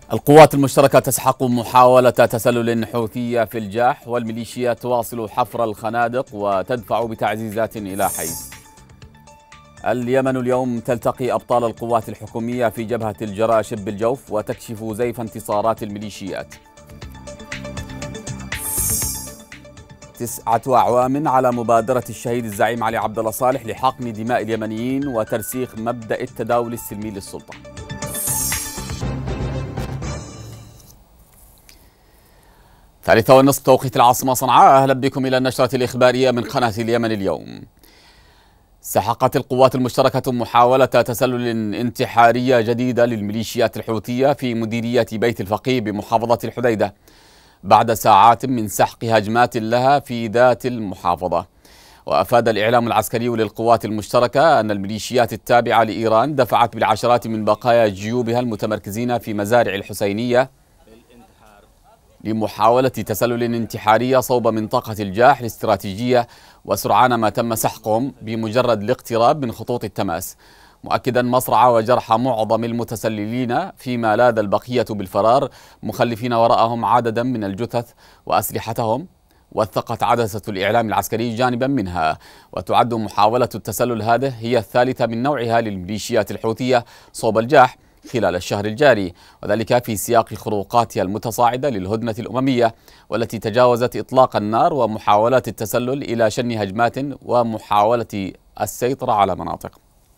القوات المشتركة تسحق محاولة تسلل حوثية في الجاح، والميليشيات تواصل حفر الخنادق وتدفع بتعزيزات إلى حيث. اليمن اليوم تلتقي أبطال القوات الحكومية في جبهة الجراشب بالجوف وتكشف زيف انتصارات الميليشيات. 9 أعوام على مبادرة الشهيد الزعيم علي عبد الله صالح لحقن دماء اليمنيين وترسيخ مبدأ التداول السلمي للسلطة. 3:30 توقيت العاصمة صنعاء. أهلا بكم إلى النشرة الإخبارية من قناة اليمن اليوم. سحقت القوات المشتركة محاولة تسلل انتحارية جديدة للميليشيات الحوثية في مديرية بيت الفقيه بمحافظة الحديدة بعد ساعات من سحق هجمات لها في ذات المحافظة. وأفاد الإعلام العسكري للقوات المشتركة أن الميليشيات التابعة لإيران دفعت بالعشرات من بقايا جيوبها المتمركزين في مزارع الحسينية لمحاولة تسلل انتحارية صوب منطقة الجاح الاستراتيجية، وسرعان ما تم سحقهم بمجرد الاقتراب من خطوط التماس، مؤكدا مصرع وجرح معظم المتسللين فيما لاذ البقية بالفرار، مخلفين وراءهم عددا من الجثث وأسلحتهم. وثقت عدسة الإعلام العسكري جانبا منها. وتعد محاولة التسلل هذه هي الثالثة من نوعها للميليشيات الحوثية صوب الجاح خلال الشهر الجاري، وذلك في سياق خروقاتها المتصاعدة للهدنة الأممية والتي تجاوزت إطلاق النار ومحاولات التسلل إلى شن هجمات ومحاولة السيطرة على مناطق.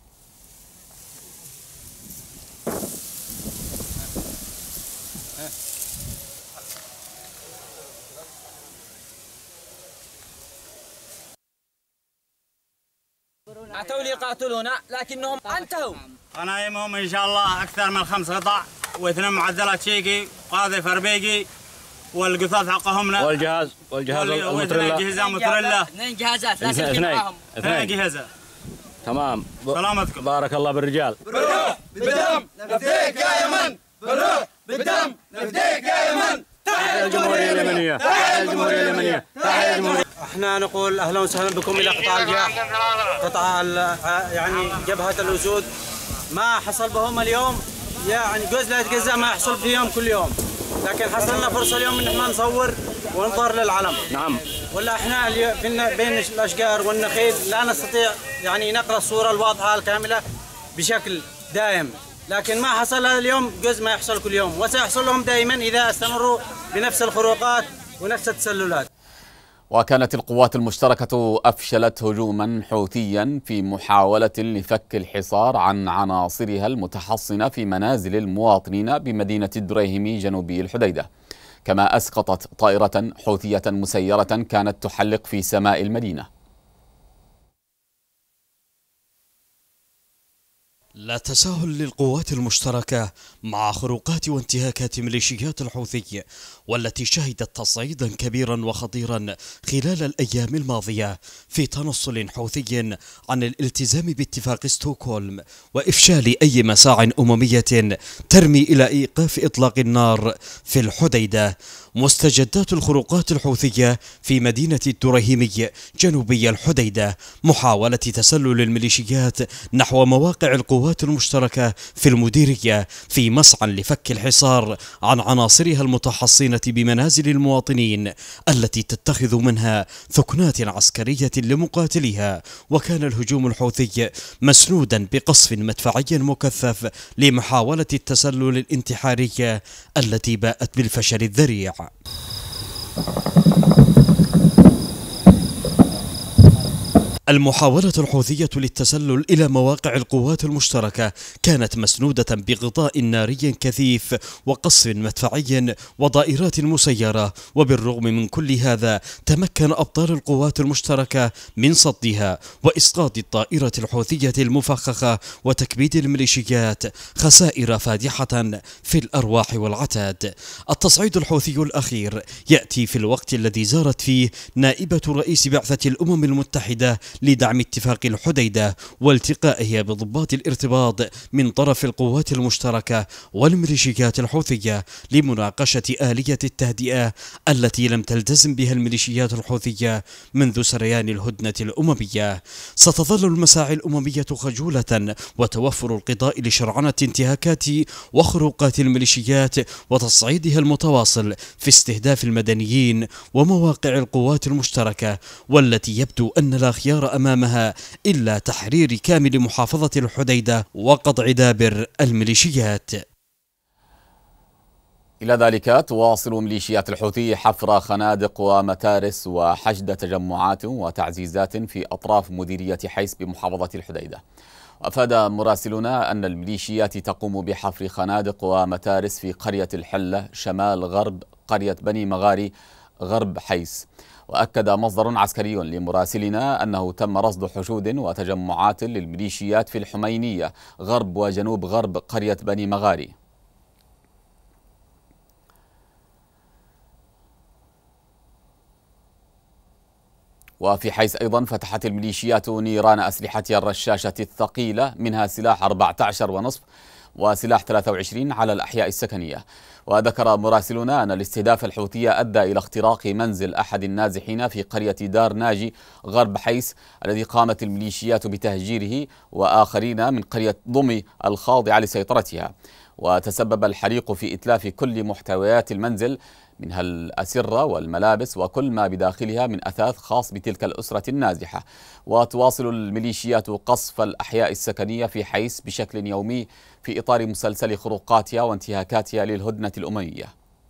أتوا ليقاتلونا لكنهم انتهوا. غنايمهم إن شاء الله أكثر من 5 قطع و2 معدلات شيكي وقاذف أربيقي والقطاف حقهم والجهاز والأجهزة موتوريلا 2 جهازات لا شك معهم 2 أجهزة. تمام. سلامتكم. بارك الله بالرجال. بالروح بالدم نفديك يا يمن، بالروح بالدم نفديك يا يمن. تحية الجمهورية اليمنية، تحية الجمهورية اليمنية، تحية الجمهورية. احنا نقول اهلا وسهلا بكم الى قطاع الجاح، قطاع يعني جبهة الأسود. ما حصل بهم اليوم يعني جزء لا يتجزأ ما يحصل فيهم كل يوم، لكن حصل لنا فرصة اليوم ان احنا نصور ونظهر للعلم. نعم. ولا احنا بين الاشجار والنخيل لا نستطيع يعني نقرأ الصورة الواضحة الكاملة بشكل دائم، لكن ما حصل هذا اليوم جزء ما يحصل كل يوم، وسيحصل لهم دائما إذا استمروا بنفس الخروقات ونفس التسللات. وكانت القوات المشتركة أفشلت هجوما حوثيا في محاولة لفك الحصار عن عناصرها المتحصنة في منازل المواطنين بمدينة الدريهم جنوبي الحديدة، كما أسقطت طائرة حوثية مسيرة كانت تحلق في سماء المدينة. لا تساهل للقوات المشتركة مع خروقات وانتهاكات ميليشيات الحوثي، والتي شهدت تصعيدا كبيرا وخطيرا خلال الأيام الماضية في تنصل حوثي عن الالتزام باتفاق ستوكهولم وإفشال أي مساع أممية ترمي إلى إيقاف إطلاق النار في الحديدة. مستجدات الخروقات الحوثية في مدينة الدريهمي جنوبي الحديدة محاولة تسلل الميليشيات نحو مواقع القوات المشتركة في المديرية في مسعى لفك الحصار عن عناصرها المتحصنة بمنازل المواطنين التي تتخذ منها ثكنات عسكرية لمقاتليها. وكان الهجوم الحوثي مسنودا بقصف مدفعي مكثف لمحاولة التسلل الانتحارية التي باءت بالفشل الذريع. المحاولة الحوثية للتسلل إلى مواقع القوات المشتركة كانت مسنودة بغطاء ناري كثيف وقصف مدفعي وضائرات مسيرة، وبالرغم من كل هذا تمكن أبطال القوات المشتركة من صدها وإسقاط الطائرة الحوثية المفخخة وتكبيد الميليشيات، خسائر فادحة في الأرواح والعتاد. التصعيد الحوثي الأخير يأتي في الوقت الذي زارت فيه نائبة رئيس بعثة الأمم المتحدة لدعم اتفاق الحديدة والتقائه بضباط الارتباط من طرف القوات المشتركة والميليشيات الحوثية لمناقشة آلية التهدئة التي لم تلتزم بها الميليشيات الحوثية منذ سريان الهدنة الأممية. ستظل المساعي الأممية خجولة، وتوفر القضاء لشرعنة انتهاكات وخروقات الميليشيات وتصعيدها المتواصل في استهداف المدنيين ومواقع القوات المشتركة، والتي يبدو أن لا خيار أمامها إلا تحرير كامل محافظة الحديدة وقطع دابر الميليشيات. إلى ذلك تواصل ميليشيات الحوثي حفر خنادق ومتارس وحشد تجمعات وتعزيزات في أطراف مديرية حيس بمحافظة الحديدة. وأفاد مراسلنا أن الميليشيات تقوم بحفر خنادق ومتارس في قرية الحلة شمال غرب قرية بني مغاري غرب حيس. وأكد مصدر عسكري لمراسلنا أنه تم رصد حشود وتجمعات للميليشيات في الحمينية غرب وجنوب غرب قرية بني مغاري. وفي حيث أيضا فتحت الميليشيات نيران أسلحتها الرشاشة الثقيلة منها سلاح 14.5 وسلاح 23 على الأحياء السكنية. وذكر مراسلنا أن الاستهداف الحوثي أدى إلى اختراق منزل أحد النازحين في قرية دار ناجي غرب حيس الذي قامت الميليشيات بتهجيره وآخرين من قرية ضمي الخاضعة لسيطرتها. وتسبب الحريق في إتلاف كل محتويات المنزل منها الأسرة والملابس وكل ما بداخلها من أثاث خاص بتلك الأسرة النازحة. وتواصل الميليشيات قصف الأحياء السكنية في حيس بشكل يومي في إطار مسلسل خروقاتها وانتهاكاتها للهدنة الأممية.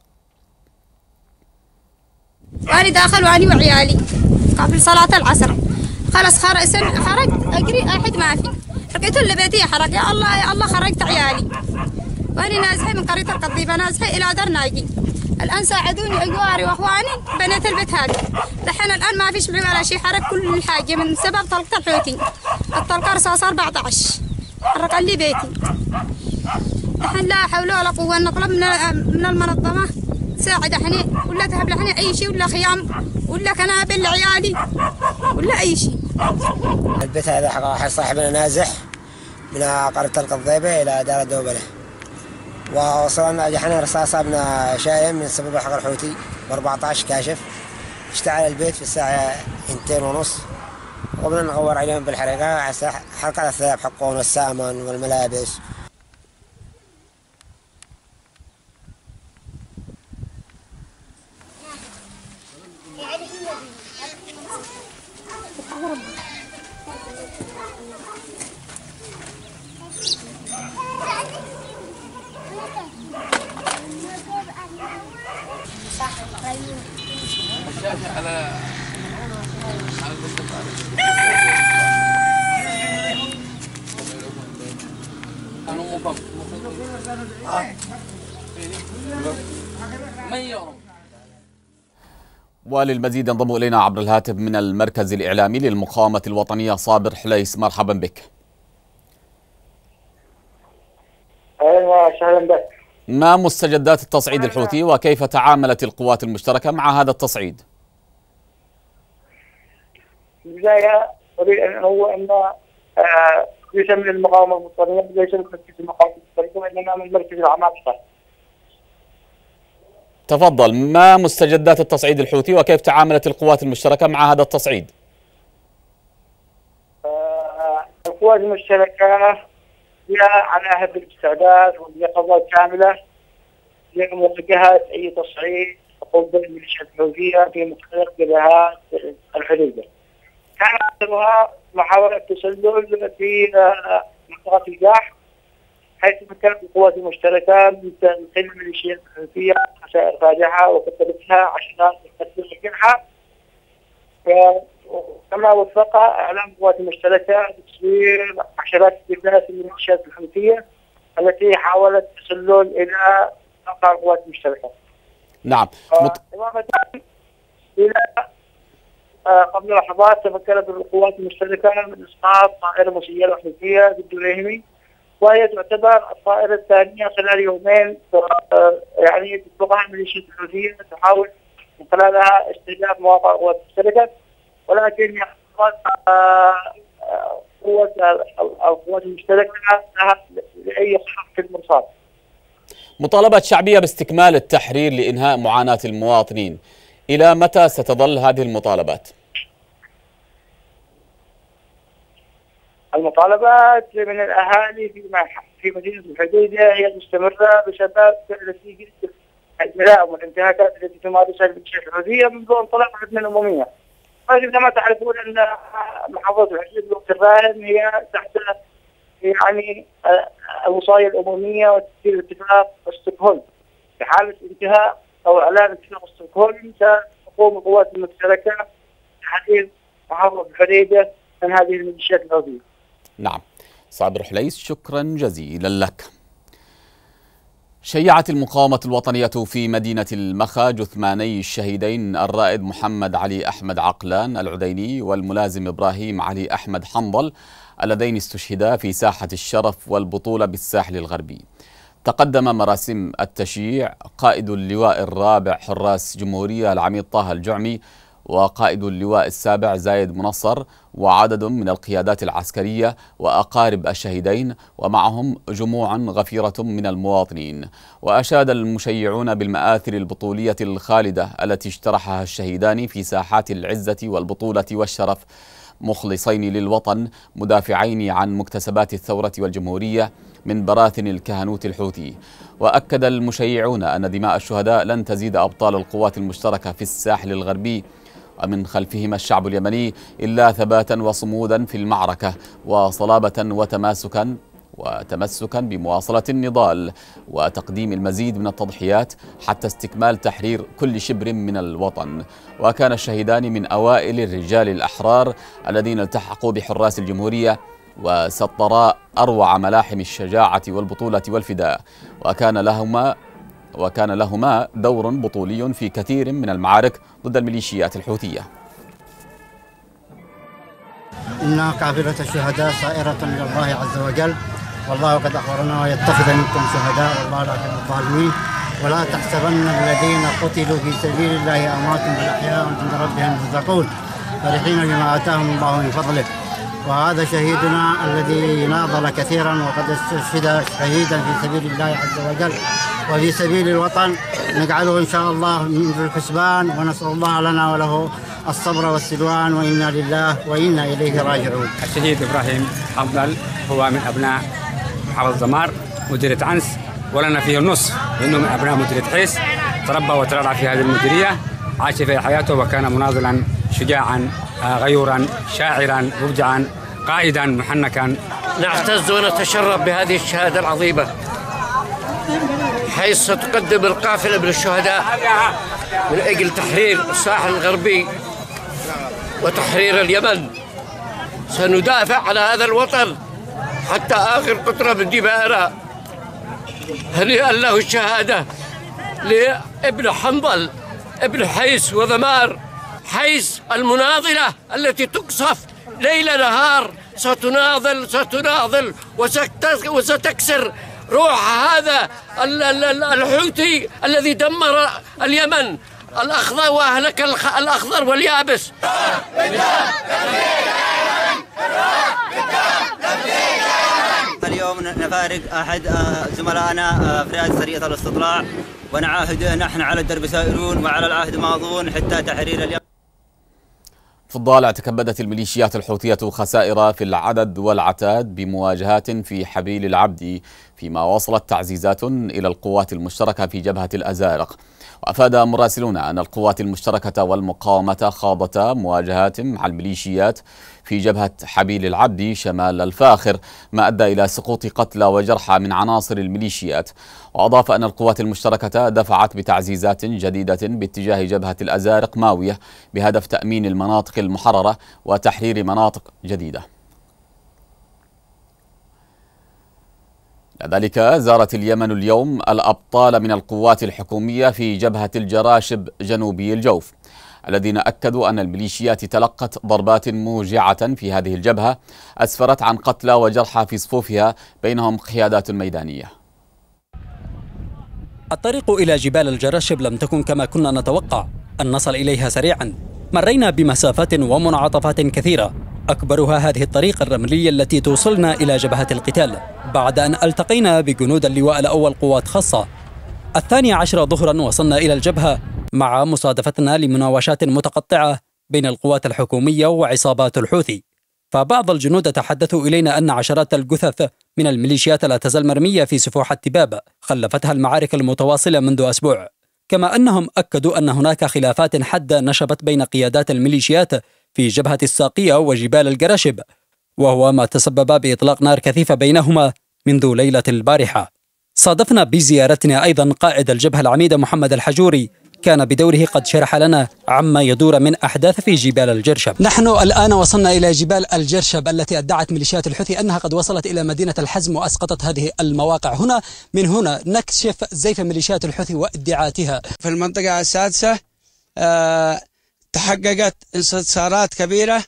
وأنا داخل وأنا وعيالي قبل صلاة العصر خلص خرجت أجري أحد ما في لقيت اللي بيتي حرق يا الله يا الله خرجت عيالي وأنا نازحة من قرية القضيبة نازحة إلى دار ناجي. الآن ساعدوني أجواري وأخواني بنيت البيت هذا. دحين الآن ما فيش معي ولا شيء حرق كل حاجة من سبب طلقة الحوثي. الطلقة رصاص 14 حرق لي بيتي. دحين لا حول ولا قوة نطلب من المنظمة تساعد احنا ولا تهب لحنا أي شيء ولا خيام ولا كنابل لعيالي ولا أي شيء. البيت هذا حق صاحبنا نازح من قرية القضيبة إلى دار الدوبلة. ووصلنا جحنا رصاصة ابن شايم من سبب حق الحوثي ب14 كاشف. اشتعل البيت في الساعة 2:30 وقمنا نغور عليهم بالحرقة حرقة الثياب حقون والسامن والملابس. وللمزيد ينضم إلينا عبر الهاتف من المركز الإعلامي للمقاومة الوطنية صابر حليس. مرحبا بك. ايوه اهلا بك. ما مستجدات التصعيد الحوثي وكيف تعاملت القوات المشتركة مع هذا التصعيد؟ في البداية أريد أن هو أن ليس من المقاومة الوطنية ليس من مركز المقاومة المشتركة وإنما من مركز العمالقة. تفضل، ما مستجدات التصعيد الحوثي وكيف تعاملت القوات المشتركة مع هذا التصعيد؟ القوات المشتركة هي على أهب الاستعداد واليقظة الكاملة لمواجهة أي تصعيد تقوم به الميليشيات الحوثية في مختلف جبهات الحدود. كان أكثرها محاولة تسلل في منطقة الجاح، حيث مكنت القوات المشتركة من تنقيل الميليشيات الحوثية خسائر فادحة وكتبتها عشرات القتل والجرحى. كما وفق إعلام القوات المشتركة بتصوير عشرات استهدافات الميليشيات الحوثية التي حاولت تسلل إلى موقع القوات المشتركة. نعم. إضافة إلى قبل لحظات تمكنت القوات المشتركة من إسقاط طائرة مسيرة حوثية ضد الريهمي، وهي تعتبر الطائرة الثانية خلال يومين يعني تطلقها الميليشيات الحوثية تحاول من خلالها استهداف مواقع القوات المشتركة، ولكن القوات المشتركة لأي خط في المرصاد. مطالبة شعبية باستكمال التحرير لإنهاء معاناة المواطنين، إلى متى ستظل هذه المطالبات؟ المطالبات من الأهالي في مدينة الحديدة هي مستمرة بسبب نتيجة الجرائم والانتهاكات التي تمارسها الميليشيات الحوثية منذ انطلاق الحكومة الأممية. كما تعرفون أن محافظة الحديدة الوقت الراهن هي تحت يعني الوصاية الأممية وتسجيل اتفاق ستوكهولم. في حالة انتهاء أو إعلان اتفاق ستوكهولم ستقوم القوات المشتركة بتحرير محافظة الحديدة من هذه الميليشيات الحوثية. نعم، صابر حليس، شكرا جزيلا لك. شيعت المقاومة الوطنية في مدينة المخا جثماني الشهيدين الرائد محمد علي أحمد عقلان العديني والملازم إبراهيم علي أحمد حنظل اللذين استشهدا في ساحة الشرف والبطولة بالساحل الغربي. تقدم مراسم التشييع قائد اللواء الرابع حراس جمهورية العميد طه الجعمي وقائد اللواء السابع زايد منصر وعدد من القيادات العسكرية وأقارب الشهيدين ومعهم جموع غفيرة من المواطنين. وأشاد المشيعون بالمآثر البطولية الخالدة التي اجترحها الشهيدان في ساحات العزة والبطولة والشرف، مخلصين للوطن مدافعين عن مكتسبات الثورة والجمهورية من براثن الكهنوت الحوثي. وأكد المشيعون أن دماء الشهداء لن تزيد أبطال القوات المشتركة في الساحل الغربي ومن خلفهما الشعب اليمني إلا ثباتا وصمودا في المعركة وصلابة وتمسكا بمواصلة النضال وتقديم المزيد من التضحيات حتى استكمال تحرير كل شبر من الوطن. وكان الشهيدان من أوائل الرجال الأحرار الذين التحقوا بحراس الجمهورية وسطرا أروع ملاحم الشجاعة والبطولة والفداء، وكان لهما دور بطولي في كثير من المعارك ضد الميليشيات الحوثية. إن قافلة الشهداء سائرة إلى الله عز وجل، والله قد أخبرنا ويتخذ منكم شهداء والله لا يحب الظالمين، ولا تحسبن الذين قتلوا في سبيل الله أموات بل أحياء عند ربهم يرزقون فرحين بما آتاهم الله من فضله. وهذا شهيدنا الذي ناضل كثيرا وقد استشهد شهيدا في سبيل الله عز وجل وفي سبيل الوطن، نجعله إن شاء الله من الحسبان، ونسأل الله لنا وله الصبر والسلوان، وإنا لله وإنا إليه راجعون. الشهيد إبراهيم حنظل هو من أبناء محافظة دمار مديرية عنس، ولنا فيه النصف لأنه من أبناء مديرية حيس، تربى وترعى في هذه المديرية، عاش في حياته وكان مناضلا شجاعا غيورا شاعرا مبدعا قائدا محنكا. نعتز ونتشرف بهذه الشهادة العظيمة، حيث ستقدم القافلة من الشهداء من أجل تحرير الساحل الغربي وتحرير اليمن. سندافع على هذا الوطن حتى آخر قطرة من دمائنا. هنيئا له الشهادة لابن حنظل ابن حيس وذمار، حيس المناضلة التي تقصف ليل نهار، ستناضل وستكسر روح هذا الحوثي الذي دمر اليمن الأخضر وأهلك الأخضر واليابس. اليوم نفارق أحد زملائنا في رئاسة سرية الاستطلاع، ونعاهد نحن على الدرب سائرون وعلى العهد ماضون حتى تحرير اليمن. في الضالع تكبدت الميليشيات الحوثية خسائر في العدد والعتاد بمواجهات في حبيل العبد، فيما وصلت تعزيزات إلى القوات المشتركة في جبهة الأزارق. وأفاد مراسلون أن القوات المشتركة والمقاومة خاضتا مواجهات مع الميليشيات في جبهة حبيل العبد شمال الفاخر، ما أدى إلى سقوط قتلى وجرحى من عناصر الميليشيات. وأضاف أن القوات المشتركة دفعت بتعزيزات جديدة باتجاه جبهة الأزارق ماوية بهدف تأمين المناطق المحررة وتحرير مناطق جديدة. لذلك زارت اليمن اليوم الأبطال من القوات الحكومية في جبهة الجراشب جنوبي الجوف، الذين أكدوا أن الميليشيات تلقت ضربات موجعة في هذه الجبهة أسفرت عن قتلى وجرحى في صفوفها، بينهم قيادات ميدانية. الطريق إلى جبال الجراشب لم تكن كما كنا نتوقع أن نصل إليها سريعا، مرينا بمسافات ومنعطفات كثيرة، أكبرها هذه الطريق الرملية التي توصلنا إلى جبهة القتال، بعد أن التقينا بجنود اللواء الأول قوات خاصة. 12 ظهرا وصلنا إلى الجبهة مع مصادفتنا لمناوشات متقطعة بين القوات الحكومية وعصابات الحوثي. فبعض الجنود تحدثوا إلينا أن عشرات الجثث من الميليشيات لا تزال مرمية في سفوح التباب خلفتها المعارك المتواصلة منذ أسبوع، كما أنهم أكدوا أن هناك خلافات حادة نشبت بين قيادات الميليشيات في جبهة الساقية وجبال القرشب، وهو ما تسبب بإطلاق نار كثيفة بينهما منذ ليلة البارحة. صادفنا بزيارتنا أيضا قائد الجبهة العميد محمد الحجوري، كان بدوره قد شرح لنا عما يدور من أحداث في جبال الجرشب. نحن الآن وصلنا إلى جبال الجرشب التي ادعت ميليشيات الحوثي أنها قد وصلت إلى مدينة الحزم وأسقطت هذه المواقع. من هنا نكشف زيف ميليشيات الحوثي وادعاءاتها. في المنطقة السادسة تحققت انتصارات كبيرة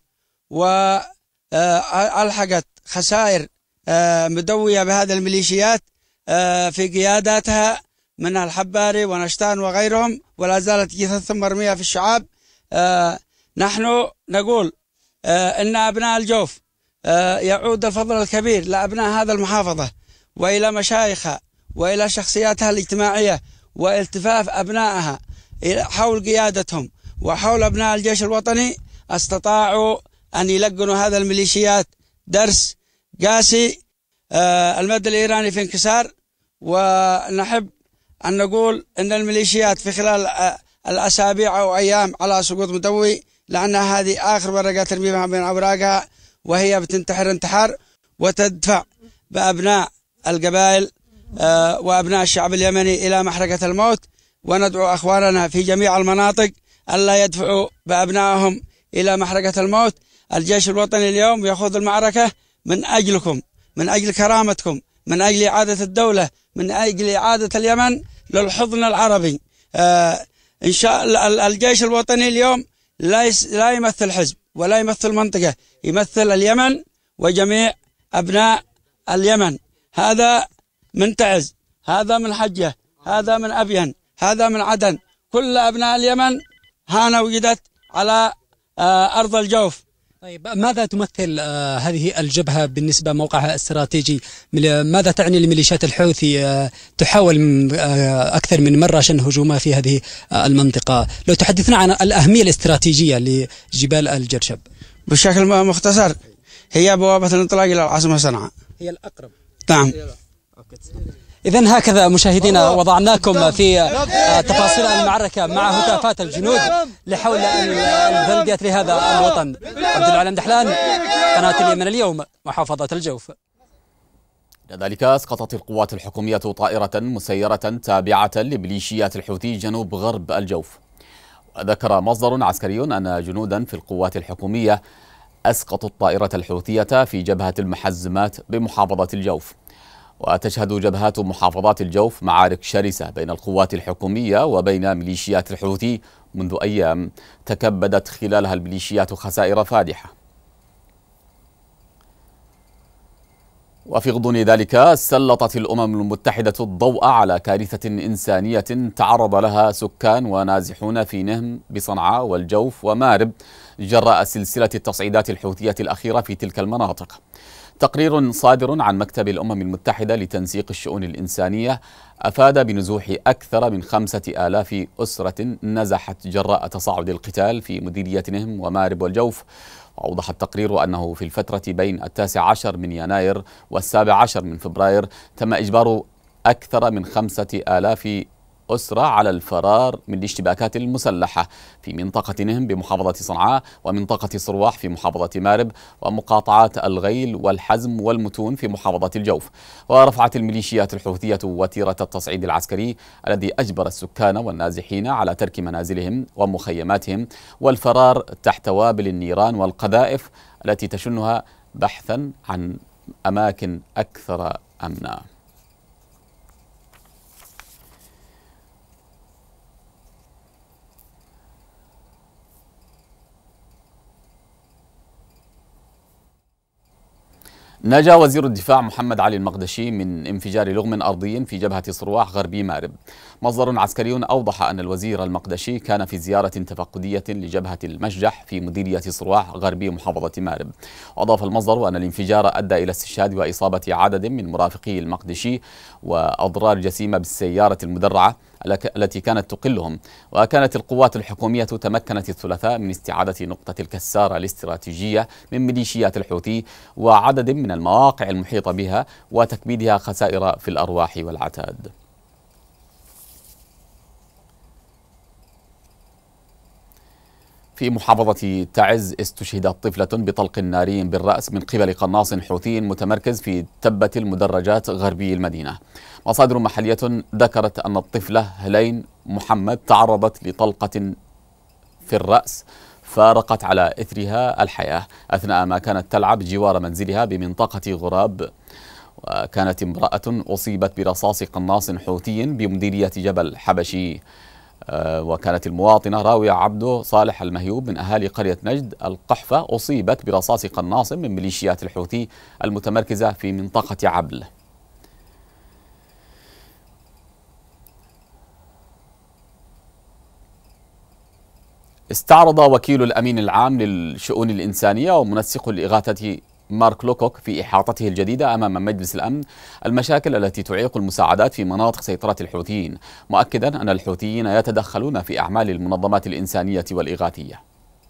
وألحقت خسائر مدوية بهذه الميليشيات في قياداتها من الحباري ونشتان وغيرهم، ولا زالت جثثهم مرمية في الشعاب. نحن نقول إن أبناء الجوف يعود الفضل الكبير لأبناء هذا المحافظة وإلى مشايخها وإلى شخصياتها الاجتماعية والتفاف أبنائها حول قيادتهم وحول أبناء الجيش الوطني، استطاعوا أن يلقنوا هذا الميليشيات درس قاسي. المد الإيراني في انكسار، ونحب أن نقول أن الميليشيات في خلال الأسابيع أو أيام على سقوط مدوي، لأن هذه آخر ورقة ترميها بين أوراقها، وهي بتنتحر انتحار وتدفع بأبناء القبائل وأبناء الشعب اليمني إلى محرقة الموت. وندعو أخواننا في جميع المناطق ألا يدفعوا بأبنائهم إلى محرقة الموت. الجيش الوطني اليوم يخوض المعركة من أجلكم، من أجل كرامتكم، من أجل إعادة الدولة، من أجل إعادة اليمن للحضن العربي. إن شاء الله الجيش الوطني اليوم لا يمثل حزب ولا يمثل منطقة، يمثل اليمن وجميع أبناء اليمن. هذا من تعز، هذا من حجة، هذا من أبين، هذا من عدن، كل أبناء اليمن هنا وجدت على أرض الجوف. طيب، ماذا تمثل هذه الجبهة بالنسبة موقعها الاستراتيجي؟ ماذا تعني لميليشيات الحوثي تحاول أكثر من مرة شن هجومها في هذه المنطقة؟ لو تحدثنا عن الأهمية الاستراتيجية لجبال الجرشب. بشكل مختصر، هي بوابة الانطلاق إلى العاصمة صنعاء، هي الأقرب. نعم. إذن هكذا مشاهدينا وضعناكم في تفاصيل المعركة مع هتافات الجنود لحول البلدية لهذا الوطن. عبد العالم دحلان، قناة اليمن اليوم، محافظة الجوف. لذلك اسقطت القوات الحكومية طائرة مسيرة تابعة لميليشيات الحوثي جنوب غرب الجوف. وذكر مصدر عسكري أن جنودا في القوات الحكومية أسقطوا الطائرة الحوثية في جبهة المحزمات بمحافظة الجوف. وتشهد جبهات محافظات الجوف معارك شرسة بين القوات الحكومية وبين ميليشيات الحوثي منذ أيام تكبدت خلالها الميليشيات خسائر فادحة. وفي غضون ذلك سلطت الأمم المتحدة الضوء على كارثة إنسانية تعرض لها سكان ونازحون في نهم بصنعاء والجوف ومارب جراء سلسلة التصعيدات الحوثية الأخيرة في تلك المناطق. تقرير صادر عن مكتب الأمم المتحدة لتنسيق الشؤون الإنسانية أفاد بنزوح أكثر من 5000 أسرة نزحت جراء تصاعد القتال في مديرية نهم ومارب والجوف. وأوضح التقرير أنه في الفترة بين 19 من يناير و17 من فبراير تم إجبار أكثر من 5000 أسرة على الفرار من الاشتباكات المسلحة في منطقة نهم بمحافظة صنعاء ومنطقة صرواح في محافظة مارب ومقاطعات الغيل والحزم والمتون في محافظة الجوف. ورفعت الميليشيات الحوثية وتيرة التصعيد العسكري الذي أجبر السكان والنازحين على ترك منازلهم ومخيماتهم والفرار تحت وابل النيران والقذائف التي تشنها بحثا عن أماكن أكثر أمنا. نجا وزير الدفاع محمد علي المقدشي من انفجار لغم أرضي في جبهة صرواح غربي مارب. مصدر عسكري أوضح أن الوزير المقدشي كان في زيارة تفقدية لجبهة المشجح في مديرية صرواح غربي محافظة مارب. وأضاف المصدر أن الانفجار أدى إلى استشهاد وإصابة عدد من مرافقي المقدشي وأضرار جسيمة بالسيارة المدرعة التي كانت تقلهم. وكانت القوات الحكومية تمكنت الثلاثاء من استعادة نقطة الكسارة الاستراتيجية من ميليشيات الحوثي وعدد من المواقع المحيطة بها وتكبيدها خسائر في الأرواح والعتاد. في محافظة تعز استشهدت طفلة بطلق ناري بالرأس من قبل قناص حوثي متمركز في تبة المدرجات غربي المدينة. مصادر محلية ذكرت أن الطفلة هلين محمد تعرضت لطلقة في الرأس فارقت على إثرها الحياة أثناء ما كانت تلعب جوار منزلها بمنطقة غراب. وكانت امرأة أصيبت برصاص قناص حوثي بمديرية جبل حبشي. وكانت المواطنة راوية عبدو صالح المهيوب من أهالي قرية نجد القحفة أصيبت برصاص قناص من ميليشيات الحوثي المتمركزة في منطقة عبل. استعرض وكيل الأمين العام للشؤون الإنسانية ومنسق الإغاثة مارك لوكوك في إحاطته الجديدة أمام مجلس الأمن المشاكل التي تعيق المساعدات في مناطق سيطرة الحوثيين، مؤكدا أن الحوثيين يتدخلون في أعمال المنظمات الإنسانية والإغاثية.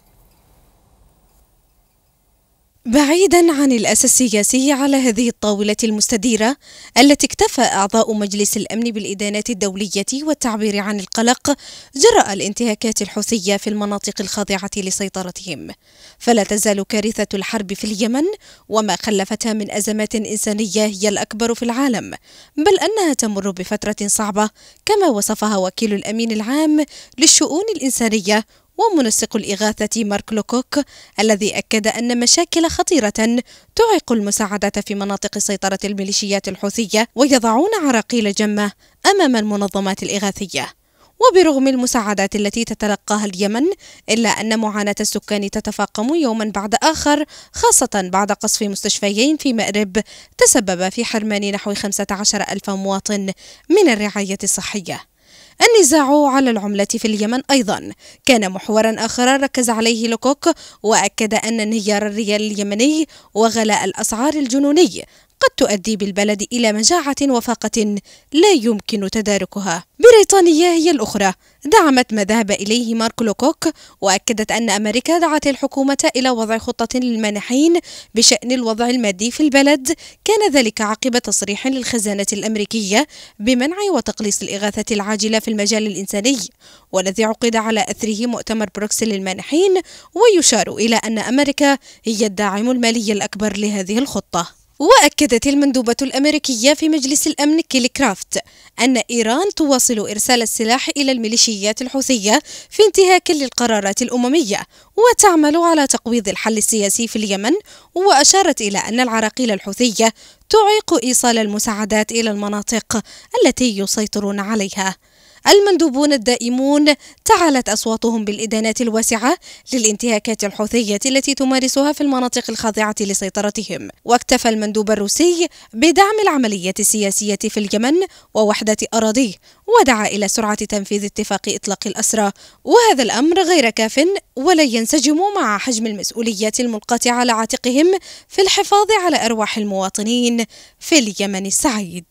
بعيدا عن الأساس السياسي على هذه الطاولة المستديرة التي اكتفى أعضاء مجلس الأمن بالإدانات الدولية والتعبير عن القلق جراء الانتهاكات الحوثية في المناطق الخاضعة لسيطرتهم، فلا تزال كارثة الحرب في اليمن وما خلفتها من أزمات إنسانية هي الأكبر في العالم، بل أنها تمر بفترة صعبة كما وصفها وكيل الأمين العام للشؤون الإنسانية ومنسق الإغاثة مارك لوكوك، الذي أكد أن مشاكل خطيرة تعيق المساعدات في مناطق سيطرة الميليشيات الحوثية ويضعون عراقيل جمة أمام المنظمات الإغاثية. وبرغم المساعدات التي تتلقاها اليمن إلا أن معاناة السكان تتفاقم يوما بعد آخر، خاصة بعد قصف مستشفيين في مأرب تسبب في حرمان نحو 15,000 مواطن من الرعاية الصحية. النزاع على العملة في اليمن أيضا كان محورا آخر ركز عليه لوكوك، وأكد أن انهيار الريال اليمني وغلاء الأسعار الجنوني قد تؤدي بالبلد إلى مجاعة وفاقة لا يمكن تداركها. بريطانيا هي الأخرى دعمت ما ذهب إليه مارك لوكوك، وأكدت أن أمريكا دعت الحكومة إلى وضع خطة للمانحين بشأن الوضع المادي في البلد، كان ذلك عقب تصريح للخزانة الأمريكية بمنع وتقليص الإغاثة العاجلة في المجال الإنساني، والذي عقد على أثره مؤتمر بروكسل للمانحين، ويشار إلى أن أمريكا هي الداعم المالي الأكبر لهذه الخطة. وأكدت المندوبة الأمريكية في مجلس الأمن كيلي كرافت أن إيران تواصل إرسال السلاح إلى الميليشيات الحوثية في انتهاك للقرارات الأممية وتعمل على تقويض الحل السياسي في اليمن، وأشارت إلى أن العراقيل الحوثية تعيق إيصال المساعدات إلى المناطق التي يسيطرون عليها. المندوبون الدائمون تعالت أصواتهم بالإدانات الواسعة للانتهاكات الحوثية التي تمارسها في المناطق الخاضعة لسيطرتهم، واكتفى المندوب الروسي بدعم العملية السياسية في اليمن ووحدة أراضيه، ودعا إلى سرعة تنفيذ اتفاق إطلاق الأسرى، وهذا الأمر غير كاف ولا ينسجم مع حجم المسؤوليات الملقاة على عاتقهم في الحفاظ على أرواح المواطنين في اليمن السعيد.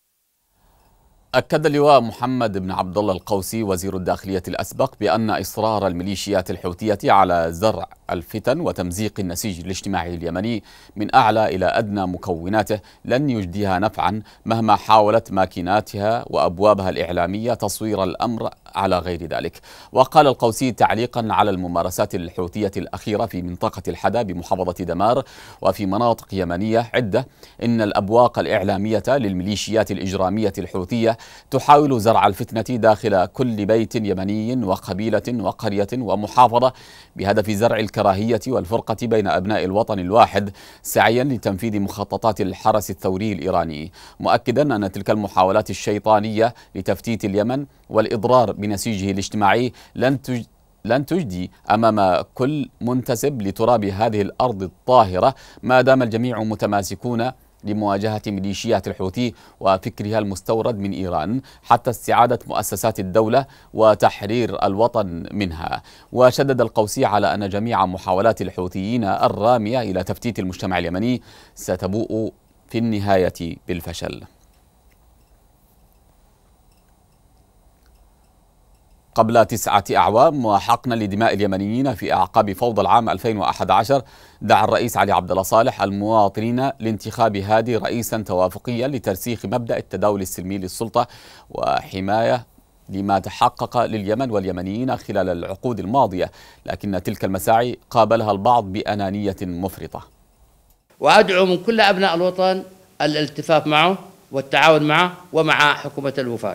أكد اللواء محمد بن عبد الله القوسي وزير الداخلية الأسبق بأن إصرار الميليشيات الحوثية على زرع الفتن وتمزيق النسيج الاجتماعي اليمني من أعلى إلى أدنى مكوناته لن يجديها نفعا مهما حاولت ماكيناتها وأبوابها الإعلامية تصوير الأمر على غير ذلك. وقال القوسي تعليقا على الممارسات الحوثية الأخيرة في منطقة الحدى بمحافظة دمار وفي مناطق يمنية عدة إن الأبواق الإعلامية للميليشيات الإجرامية الحوثية تحاول زرع الفتنة داخل كل بيت يمني وقبيلة وقرية ومحافظة بهدف زرع الكراهية والفرقة بين أبناء الوطن الواحد سعيا لتنفيذ مخططات الحرس الثوري الإيراني، مؤكدا أن تلك المحاولات الشيطانية لتفتيت اليمن والإضرار بنسيجه الاجتماعي لن تجدي أمام كل منتسب لتراب هذه الأرض الطاهرة ما دام الجميع متماسكون لمواجهة ميليشيات الحوثي وفكرها المستورد من إيران حتى استعادة مؤسسات الدولة وتحرير الوطن منها. وشدد القوسي على أن جميع محاولات الحوثيين الرامية إلى تفتيت المجتمع اليمني ستبوء في النهاية بالفشل. قبل 9 أعوام وحقنا لدماء اليمنيين في أعقاب فوضى العام 2011 دعا الرئيس علي عبد الله صالح المواطنين لانتخاب هادي رئيسا توافقيا لترسيخ مبدأ التداول السلمي للسلطة وحماية لما تحقق لليمن واليمنيين خلال العقود الماضية، لكن تلك المساعي قابلها البعض بأنانية مفرطة. وأدعو من كل أبناء الوطن الالتفاف معه والتعاون معه ومع حكومة الوفاق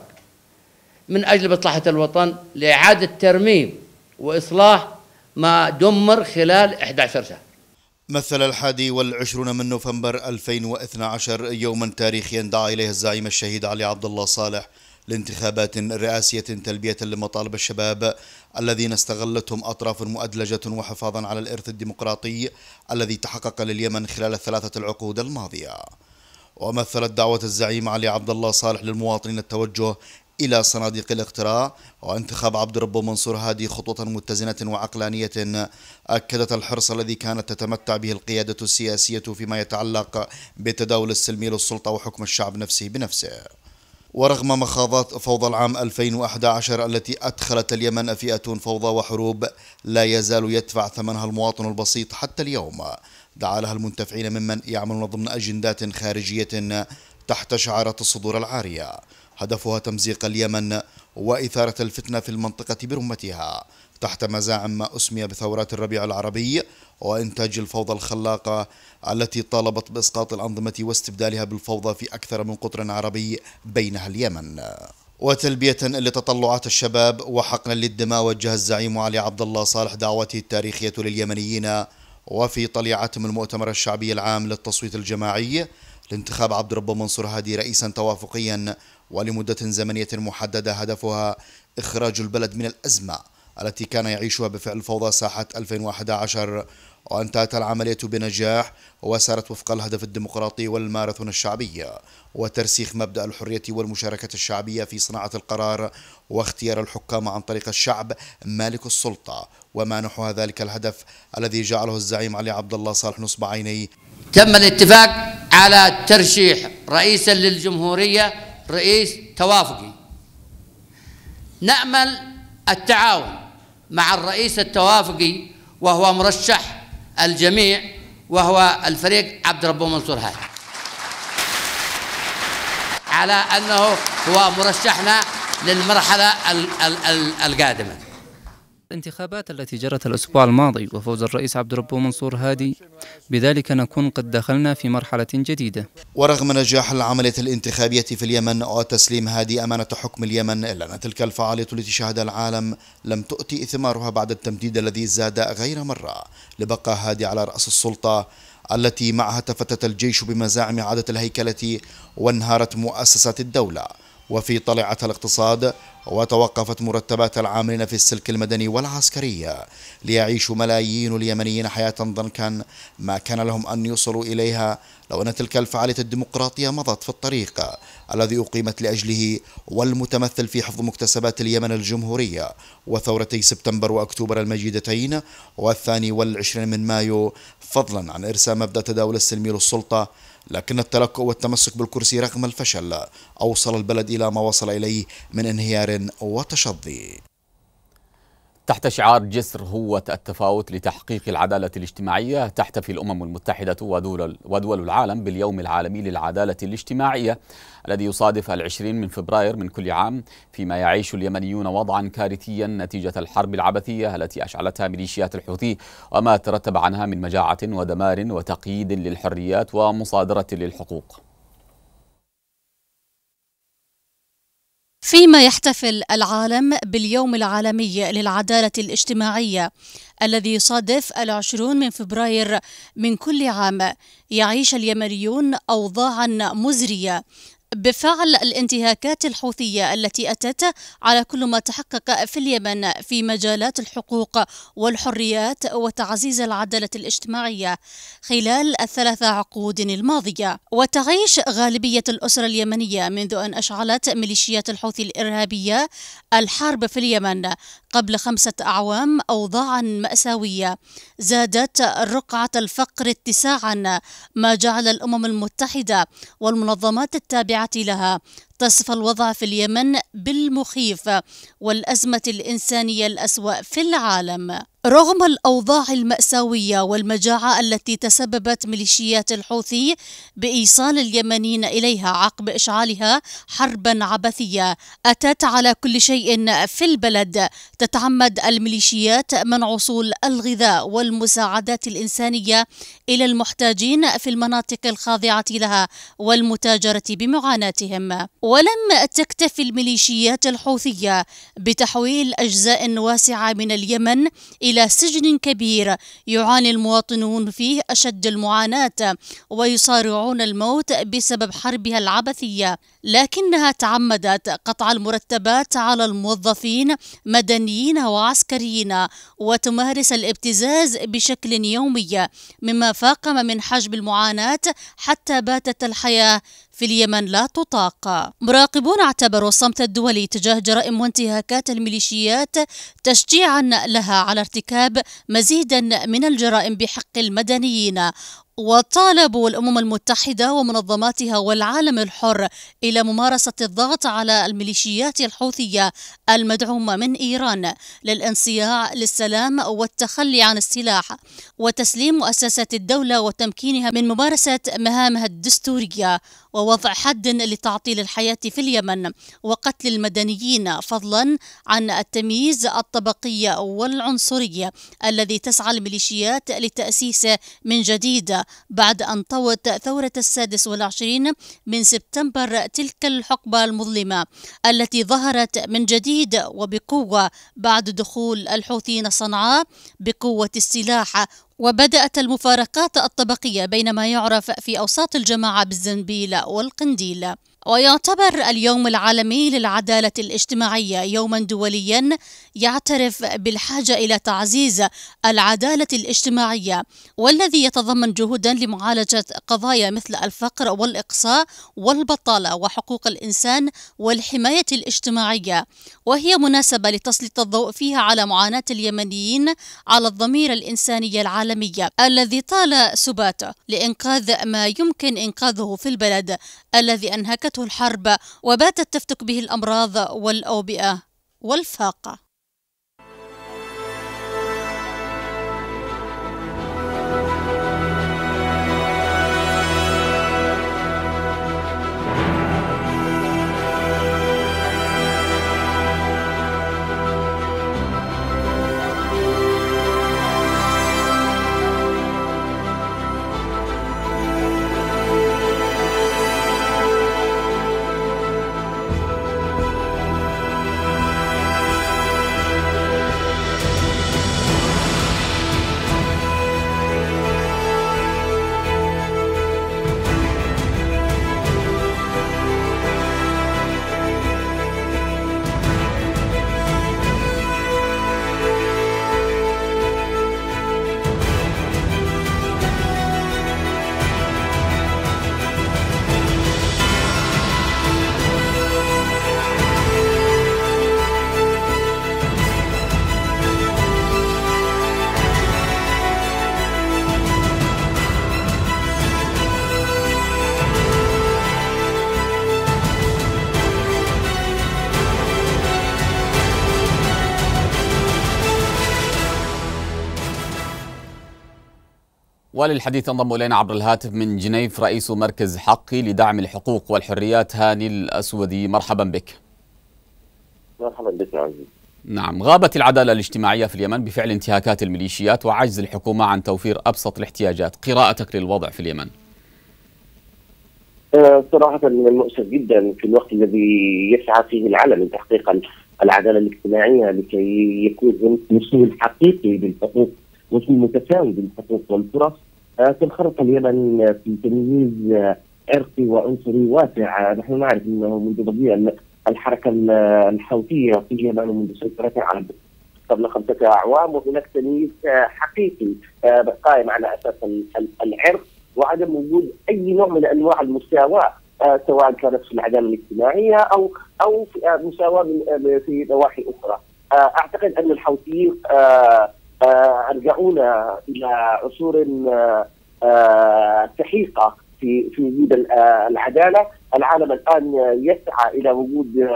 من أجل مصلحة الوطن لإعادة ترميم وإصلاح ما دمر خلال 11 شهر. مثل 21 من نوفمبر 2012 يوما تاريخيا دعا إليه الزعيم الشهيد علي عبد الله صالح لانتخابات رئاسية تلبية لمطالب الشباب الذين استغلتهم أطراف مؤدلجة وحفاظا على الإرث الديمقراطي الذي تحقق لليمن خلال ال3 العقود الماضية. ومثلت دعوة الزعيم علي عبد الله صالح للمواطنين التوجه إلى صناديق الاقتراع وانتخاب عبد ربه منصور هادي خطوة متزنة وعقلانية أكدت الحرص الذي كانت تتمتع به القيادة السياسية فيما يتعلق بالتداول السلمي للسلطة وحكم الشعب نفسه بنفسه. ورغم مخاضات فوضى العام 2011 التي أدخلت اليمن فئة فوضى وحروب لا يزال يدفع ثمنها المواطن البسيط حتى اليوم، دعا لها المنتفعين ممن يعملون ضمن أجندات خارجية تحت شعارات الصدور العارية هدفها تمزيق اليمن وإثارة الفتنة في المنطقة برمتها تحت مزاعم ما أسمي بثورات الربيع العربي وإنتاج الفوضى الخلاقة التي طالبت بإسقاط الأنظمة واستبدالها بالفوضى في أكثر من قطر عربي بينها اليمن. وتلبية لتطلعات الشباب وحقنا للدماء وجه الزعيم علي عبد الله صالح دعوته التاريخية لليمنيين وفي طليعتهم المؤتمر الشعبي العام للتصويت الجماعي لانتخاب عبد ربه منصور هادي رئيسا توافقيا ولمدة زمنية محددة هدفها إخراج البلد من الأزمة التي كان يعيشها بفعل فوضى ساحة 2011 وانتهت العملية بنجاح وسارت وفق الهدف الديمقراطي والماراثون الشعبي وترسيخ مبدأ الحرية والمشاركة الشعبية في صناعة القرار واختيار الحكام عن طريق الشعب مالك السلطة وما نحو ذلك الهدف الذي جعله الزعيم علي عبد الله صالح نصب عينيه. تم الاتفاق على ترشيح رئيسا للجمهورية رئيس توافقي. نأمل التعاون مع الرئيس التوافقي وهو مرشح الجميع وهو الفريق عبد ربه منصور هادي على أنه هو مرشحنا للمرحلة القادمة. الانتخابات التي جرت الأسبوع الماضي وفوز الرئيس عبد ربه منصور هادي بذلك نكون قد دخلنا في مرحلة جديدة. ورغم نجاح العملية الانتخابية في اليمن وتسليم هادي أمانة حكم اليمن إلا أن تلك الفعالية التي شهدها العالم لم تؤتي ثمارها بعد التمديد الذي زاد غير مرة لبقى هادي على رأس السلطة التي معها تفتت الجيش بمزاعم إعادة الهيكلة وانهارت مؤسسات الدولة وفي طليعة الاقتصاد وتوقفت مرتبات العاملين في السلك المدني والعسكري ليعيشوا ملايين اليمنيين حياة ضنكا ما كان لهم أن يوصلوا إليها لو أن تلك الفعالية الديمقراطية مضت في الطريق الذي أقيمت لأجله والمتمثل في حفظ مكتسبات اليمن الجمهورية وثورتي سبتمبر وأكتوبر المجيدتين وال22 من مايو، فضلا عن إرساء مبدأ تداول السلمي للسلطة. لكن التلكؤ والتمسك بالكرسي رغم الفشل أوصل البلد إلى ما وصل إليه من انهيار وتشظي. تحت شعار جسر هوة التفاوت لتحقيق العدالة الاجتماعية تحتفي الأمم المتحدة ودول العالم باليوم العالمي للعدالة الاجتماعية الذي يصادف 20 من فبراير من كل عام، فيما يعيش اليمنيون وضعا كارثيا نتيجة الحرب العبثية التي أشعلتها ميليشيات الحوثي وما ترتب عنها من مجاعة ودمار وتقييد للحريات ومصادرة للحقوق. فيما يحتفل العالم باليوم العالمي للعدالة الاجتماعية الذي يصادف 20 من فبراير من كل عام، يعيش اليمنيون أوضاعا مزرية بفعل الانتهاكات الحوثية التي أتت على كل ما تحقق في اليمن في مجالات الحقوق والحريات وتعزيز العدالة الاجتماعية خلال ال3 عقود الماضية. وتعيش غالبية الأسرة اليمنية منذ أن أشعلت ميليشيات الحوثي الإرهابية الحرب في اليمن قبل 5 أعوام أوضاعا مأساوية زادت رقعة الفقر اتساعا، ما جعل الأمم المتحدة والمنظمات التابعة لها تصف الوضع في اليمن بالمخيف والأزمة الإنسانية الأسوأ في العالم. رغم الأوضاع المأساوية والمجاعة التي تسببت ميليشيات الحوثي بإيصال اليمنيين إليها عقب إشعالها حربا عبثية أتت على كل شيء في البلد، تتعمد الميليشيات منع وصول الغذاء والمساعدات الإنسانية إلى المحتاجين في المناطق الخاضعة لها والمتاجرة بمعاناتهم. ولم تكتفي الميليشيات الحوثية بتحويل أجزاء واسعة من اليمن إلى سجن كبير يعاني المواطنون فيه أشد المعاناة ويصارعون الموت بسبب حربها العبثية، لكنها تعمدت قطع المرتبات على الموظفين مدنيين وعسكريين وتمارس الابتزاز بشكل يومي، مما فاقم من حجم المعاناة حتى باتت الحياة في اليمن لا تطاق. مراقبون اعتبروا الصمت الدولي تجاه جرائم وانتهاكات الميليشيات تشجيعا لها على ارتكاب مزيدا من الجرائم بحق المدنيين، وطالبوا الأمم المتحدة ومنظماتها والعالم الحر إلى ممارسة الضغط على الميليشيات الحوثية المدعومة من إيران للانصياع للسلام والتخلي عن السلاح وتسليم مؤسسات الدولة وتمكينها من ممارسة مهامها الدستورية ووضع حد لتعطيل الحياة في اليمن وقتل المدنيين، فضلا عن التمييز الطبقي والعنصري الذي تسعى الميليشيات لتأسيسه من جديد بعد أن طوت ثورة 26 من سبتمبر تلك الحقبة المظلمة التي ظهرت من جديد وبقوة بعد دخول الحوثيين صنعاء بقوة السلاح، وبدأت المفارقات الطبقية بين ما يعرف في أوساط الجماعة بالزنبيل والقنديل. ويعتبر اليوم العالمي للعدالة الاجتماعية يوما دوليا يعترف بالحاجة إلى تعزيز العدالة الاجتماعية، والذي يتضمن جهودا لمعالجة قضايا مثل الفقر والإقصاء والبطالة وحقوق الإنسان والحماية الاجتماعية، وهي مناسبة لتسليط الضوء فيها على معاناة اليمنيين على الضمير الإنساني العالمي الذي طال سباته لإنقاذ ما يمكن إنقاذه في البلد الذي أنهكته الحرب وباتت تفتك به الأمراض والأوبئة والفاقة. وللحديث انضم الينا عبر الهاتف من جنيف رئيس مركز حقي لدعم الحقوق والحريات هاني الأسودي. مرحبا بك. مرحبا بك يا عزيز. نعم، غابت العدالة الاجتماعية في اليمن بفعل انتهاكات الميليشيات وعجز الحكومة عن توفير أبسط الاحتياجات، قراءتك للوضع في اليمن؟ صراحة من المؤسف جدا في الوقت الذي يسعى فيه العالم لتحقيق العدالة الاجتماعية لكي يكون الوصول الحقيقي للحقوق وصول متساوي للحقوق والفرص، تنخرط اليمن في تمييز عرقي وعنصري واسع. نحن نعرف انه منذ بدء الحركه الحوثيه في اليمن ومنذ سيطرتها على قبل 5 أعوام، وهناك تمييز حقيقي قائم على اساس العرق وعدم وجود اي نوع من انواع المساواه، سواء كانت في العداله الاجتماعيه او في مساواه في نواحي اخرى. اعتقد ان الحوثيين ارجعونا الى عصور سحيقه في وجود العداله. العالم الان يسعى الى وجود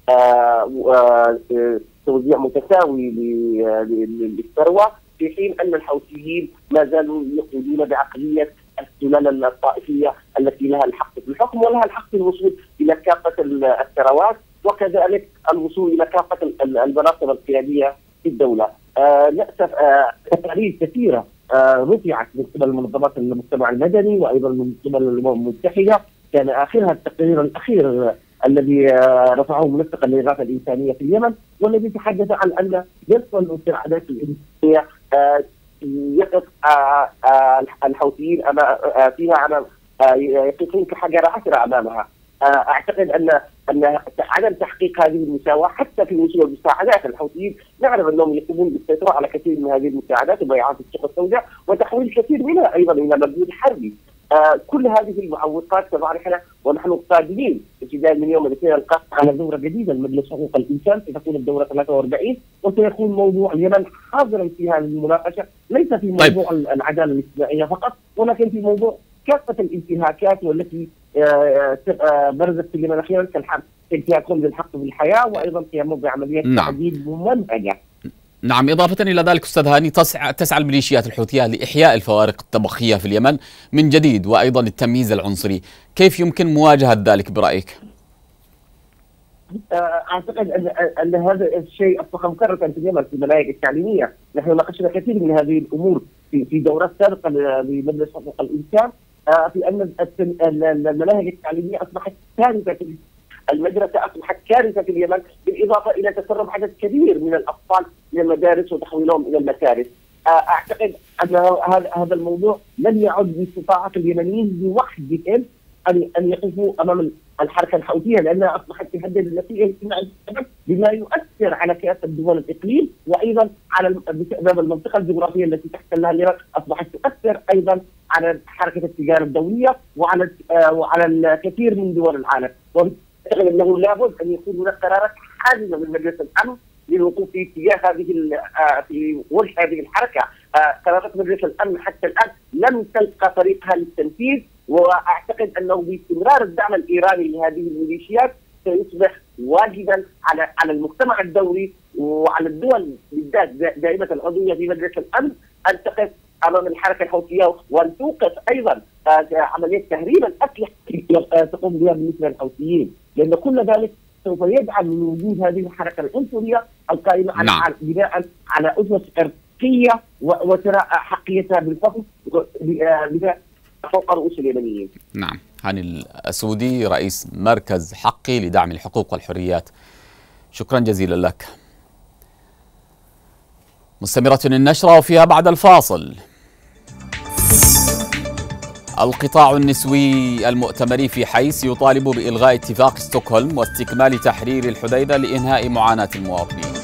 توزيع متساوي للثروه، في حين ان الحوثيين ما زالوا يقودون بعقليه السلالة الطائفية التي لها الحق في الحكم ولها الحق في الوصول إلى كافة الثروات، وكذلك الوصول إلى كافة المناصب القيادية في الدولة. للأسف تقارير كثيرة رفعت من قبل منظمات المجتمع المدني وأيضا من قبل الأمم المتحدة، كان آخرها التقرير الأخير الذي رفعه منسق الإغاثة الإنسانية في اليمن، والذي تحدث عن أن نصف المساعدات الإنسانية يقف الحوثيين فيها يقفون كحجر عثرة أمامها. أعتقد أن عدم تحقيق هذه المساواة حتى في وصول المساعدات، الحوثيين نعرف أنهم يقومون بالسيطرة على كثير من هذه المساعدات وبيعات السوق السوداء وتحويل كثير منها أيضا إلى مردود حربي. كل هذه المعوقات تضعنا ونحن قادمين ابتداء من يوم الاثنين القادم على دورة جديدة لمجلس حقوق الإنسان، ستكون الدورة 43 وسيكون موضوع اليمن حاضرا في هذه المناقشة، ليس في موضوع العدالة الاجتماعية فقط ولكن في موضوع كافة الانتهاكات والتي برزت في اليمن أخيرا كانتهاكهم للحق بالحياة وأيضا قيامهم بعمليات تعذيب ممنهجة. نعم، إضافة إلى ذلك أستاذ هاني، تسعى الميليشيات الحوثية لإحياء الفوارق الطبقية في اليمن من جديد وأيضا التمييز العنصري، كيف يمكن مواجهة ذلك برأيك؟ أعتقد أن هذا الشيء أصبح مكررا في اليمن في المناهج التعليمية. نحن ناقشنا كثير من هذه الأمور في دورات سابقة لمجلس حقوق الإنسان، في أن المناهج التعليمية أصبحت كارثة، المدرسة أصبحت كارثة في اليمن، بالإضافة إلى تسرب عدد كبير من الأطفال من المدارس وتحويلهم إلى المكارث. أعتقد أن هذا الموضوع لن يعد باستطاعة اليمنيين لوحدهم أن يقفوا أمام الحركة الحوثية، لأنها أصبحت تهدد النسيج الاجتماعي بما يؤثر على كافة دول الإقليم، وأيضا على بسبب المنطقة الجغرافية التي تحتلها اليمن أصبحت تؤثر أيضا على حركة التجارة الدولية وعلى الكثير من دول العالم. أعتقد أنه لابد أن يكون هناك قرارات حازمة من مجلس الأمن للوقوف في اتجاه في وجه هذه الحركة. قرارات مجلس الأمن حتى الآن لم تلقى طريقها للتنفيذ، وأعتقد أنه باستمرار الدعم الإيراني لهذه الميليشيات سيصبح واجبا على المجتمع الدولي وعلى الدول بالذات دائمة العضوية في مجلس الأمن أن تقف أمام الحركة الحوثية وأن توقف أيضا عملية تهريب الأسلحة تقوم بها بالنسبة للحوثيين، لأن كل ذلك سوف يجعل من وجود هذه الحركة العنصرية القائمة على بناء على أسس عرقية وترى حقيتها بالفضل فوق رؤوس اليمنيين. نعم، هاني الأسودي رئيس مركز حقي لدعم الحقوق والحريات، شكرا جزيلا لك. مستمرة النشرة وفيها بعد الفاصل. القطاع النسوي المؤتمري في حيث يطالب بإلغاء اتفاق ستوكهولم واستكمال تحرير الحديدة لإنهاء معاناة المواطنين.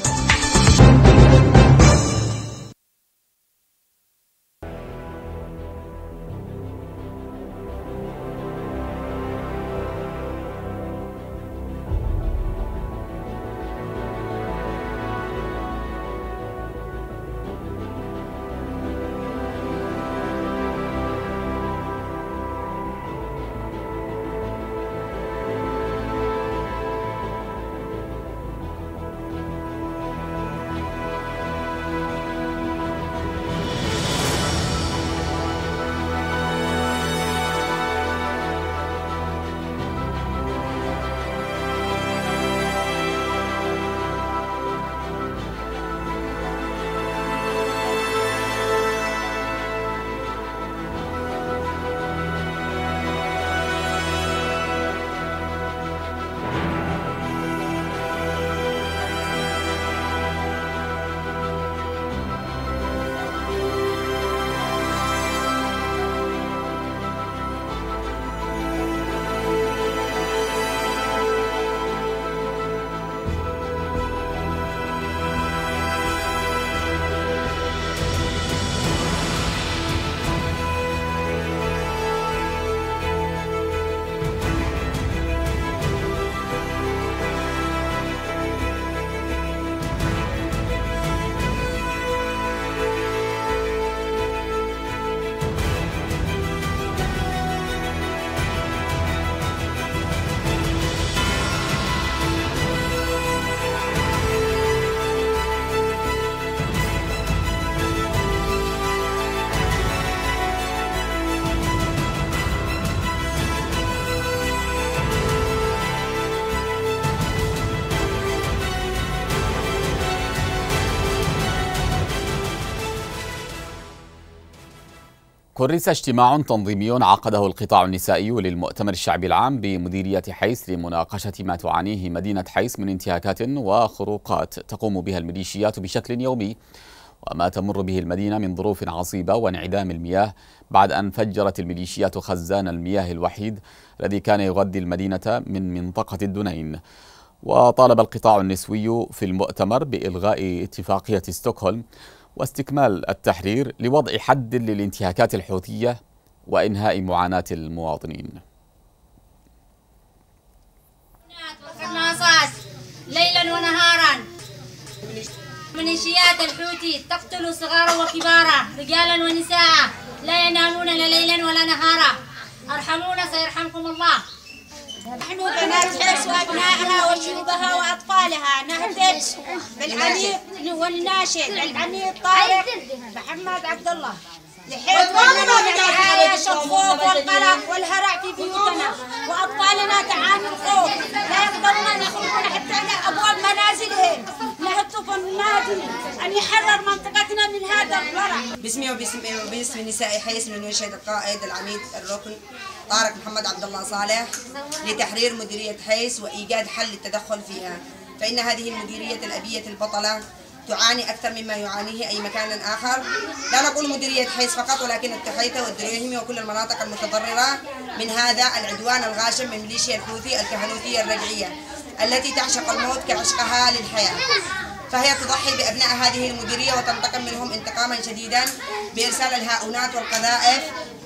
كرس اجتماع تنظيمي عقده القطاع النسائي للمؤتمر الشعبي العام بمديرية حيس لمناقشة ما تعانيه مدينة حيس من انتهاكات وخروقات تقوم بها الميليشيات بشكل يومي، وما تمر به المدينة من ظروف عصيبة وانعدام المياه بعد أن فجرت الميليشيات خزان المياه الوحيد الذي كان يغذي المدينة من منطقة الدنين. وطالب القطاع النسوي في المؤتمر بإلغاء اتفاقية ستوكهولم واستكمال التحرير لوضع حد للانتهاكات الحوثية وإنهاء معاناة المواطنين. ليلا ونهارا ميليشيات الحوثي تقتل صغارا وكبارا رجالا ونساء لا ينامون لا ليلا ولا نهارا. ارحمونا سيرحمكم الله. نحن بنات حيس وابنائها وشيوبها واطفالها نهتف بالعميد والناشد العميد طارق محمد عبد الله لحيث نعيش الخوف والقلق والهرع في بيوتنا واطفالنا تعاني الخوف لا يقدرون ان يخرجون حتى الى ابواب منازلهم. نهتف النادي ان يحرر منطقتنا من هذا الورع. باسمي وباسم نساء حيس من يشهد القائد العميد الركن طارق محمد عبد الله صالح لتحرير مديرية حيس وإيجاد حل للتدخل فيها، فإن هذه المديرية الأبية البطلة تعاني أكثر مما يعانيه أي مكان آخر. لا نقول مديرية حيس فقط، ولكن التحيتة والدريهمي وكل المناطق المتضررة من هذا العدوان الغاشم من ميليشيا الحوثي الكهنوتية الرجعية التي تعشق الموت كعشقها للحياة، فهي تضحي بأبناء هذه المديرية وتنتقم منهم انتقاما شديدا بإرسال الهاؤنات والقذائف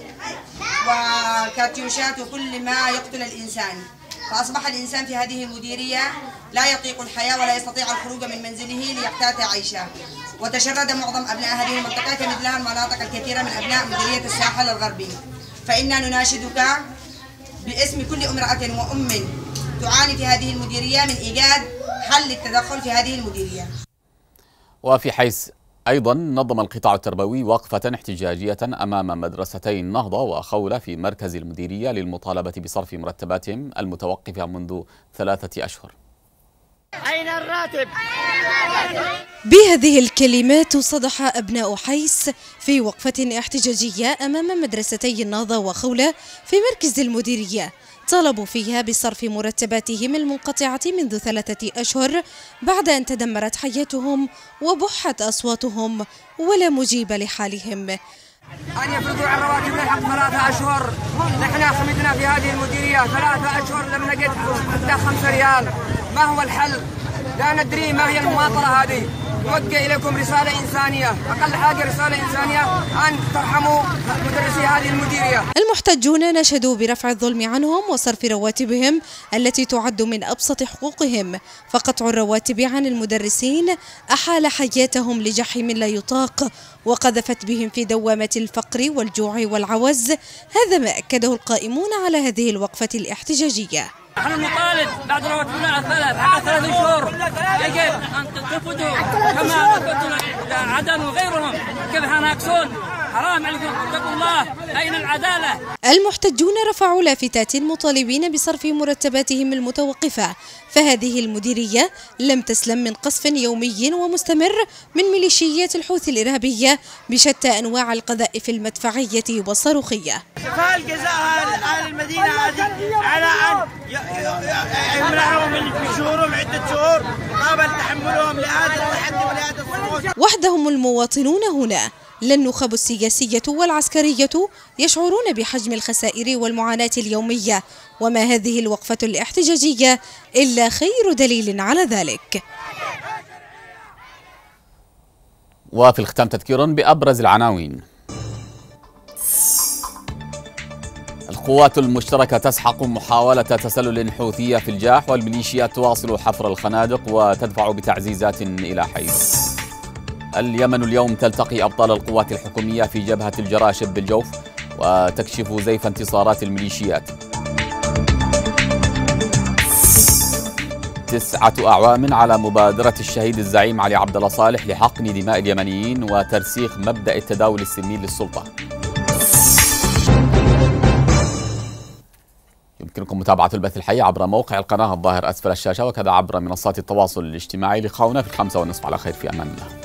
وكاتيوشات وكل ما يقتل الإنسان. فأصبح الإنسان في هذه المديرية لا يطيق الحياة ولا يستطيع الخروج من منزله ليقتات عيشه، وتشرد معظم أبناء هذه المنطقة كمثلها المناطق الكثيرة من أبناء مديرية الساحل الغربي. فإنا نناشدك باسم كل امرأة وأم تعاني في هذه المديرية من إيجاد حل للتدخل في هذه المديرية. وفي حيث أيضا نظم القطاع التربوي وقفة احتجاجية أمام مدرستي النهضة وخولة في مركز المديرية للمطالبة بصرف مرتباتهم المتوقفة منذ 3 أشهر. أين الراتب؟ بهذه الكلمات صدح أبناء حيس في وقفة احتجاجية أمام مدرستي النهضة وخولة في مركز المديرية، طالبوا فيها بصرف مرتباتهم المنقطعة منذ 3 أشهر بعد أن تدمرت حياتهم وبحت أصواتهم ولا مجيب لحالهم. أن يفرضوا على رواتبنا حق 3 أشهر. نحن خمدنا في هذه المديرية 3 أشهر لم نجد حتى 5 ريال. ما هو الحل؟ لا ندري ما هي المماطلة هذه. نوجه إليكم رسالة إنسانية، أقل حاجة رسالة إنسانية أن ترحموا مدرسي هذه المديرية. المحتجون نشدوا برفع الظلم عنهم وصرف رواتبهم التي تعد من أبسط حقوقهم، فقطع الرواتب عن المدرسين أحال حياتهم لجحيم لا يطاق وقذفت بهم في دوامة الفقر والجوع والعوز. هذا ما أكده القائمون على هذه الوقفة الاحتجاجية. نحن نطالب بعد رواتبنا 3 شهور يجب أن تنفذوا كما نفذوا عدن وغيرهم. كيف ناقصون؟ حرام عليكم، اتقوا الله. أين العدالة؟ المحتجون رفعوا لافتات مطالبين بصرف مرتباتهم المتوقفة، فهذه المديرية لم تسلم من قصف يومي ومستمر من ميليشيات الحوثي الإرهابية بشتى أنواع القذائف المدفعية والصاروخية. فالجزاء أهل المدينة هذه على أن يمنعوا من شهورهم عدة شهور قبل تحملهم لهذا التحدي ولهذا الصمود. وحدهم المواطنون هنا، لا النخب السياسية والعسكرية يشعرون بحجم الخسائر والمعاناة اليومية، وما هذه الوقفة الاحتجاجية إلا خير دليل على ذلك. وفي الختام تذكير بأبرز العناوين. القوات المشتركة تسحق محاولة تسلل حوثية في الجاح، والميليشيات تواصل حفر الخنادق وتدفع بتعزيزات إلى حيس. اليمن اليوم تلتقي أبطال القوات الحكومية في جبهة الجراشب بالجوف وتكشف زيف انتصارات الميليشيات. 9 أعوام على مبادرة الشهيد الزعيم علي عبد الله صالح لحقن دماء اليمنيين وترسيخ مبدأ التداول السلمي للسلطة. يمكنكم متابعة البث الحي عبر موقع القناة الظاهر أسفل الشاشة، وكذا عبر منصات التواصل الاجتماعي. لقاؤنا في 5:30 على خير، في أمان الله.